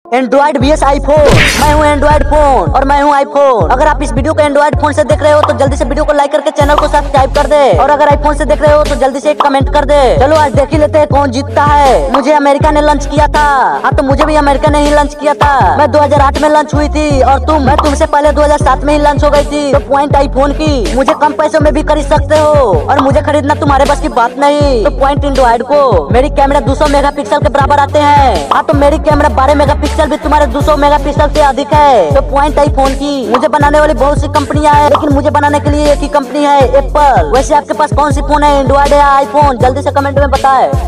Android vs iPhone. मैं हूँ Android phone और मैं हूँ आईफोन। अगर आप इस वीडियो को एंड्रॉइड फोन से देख रहे हो तो जल्दी से वीडियो को लाइक करके चैनल को सब्सक्राइब कर दे, और अगर आईफोन से देख रहे हो तो जल्दी से एक कमेंट कर दे। चलो आज देख ही लेते हैं कौन जीतता है। मुझे अमेरिका ने लंच किया था। हाँ तो मुझे भी अमेरिका ने ही लंच किया था। मैं 2008 में लंच हुई थी और मैं तुमसे पहले 2007 में ही लंच हो गई थी। तो पॉइंट आईफोन की। मुझे कम पैसों में भी खरीद सकते हो और मुझे खरीदना तुम्हारे बस की बात नहीं। तो पॉइंट एंड्रॉइड को। मेरी कैमरा 200 मेगापिक्सल के बराबर आते हैं। हाँ तो मेरी कैमरा 12 मेगापिक्सल भी तुम्हारे 200 मेगापिक्सल से अधिक है। तो पॉइंट आईफोन की। मुझे बनाने वाली बहुत सी कंपनियां हैं, लेकिन मुझे बनाने के लिए एक ही कंपनी है, एप्पल। वैसे आपके पास कौन सी फोन है, एंड्रॉइड या आईफोन? जल्दी से कमेंट में बताएं।